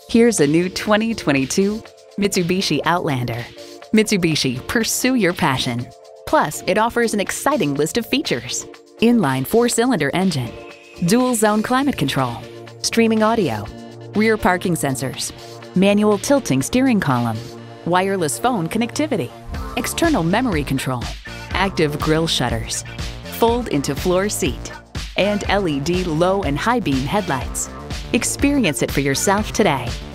Here's a new 2022 Mitsubishi Outlander. Mitsubishi, pursue your passion. Plus, it offers an exciting list of features. Inline 4-cylinder engine, dual zone climate control, streaming audio, rear parking sensors, manual tilting steering column, wireless phone connectivity, external memory control, active grille shutters, fold into floor seat, and LED low and high beam headlights. Experience it for yourself today.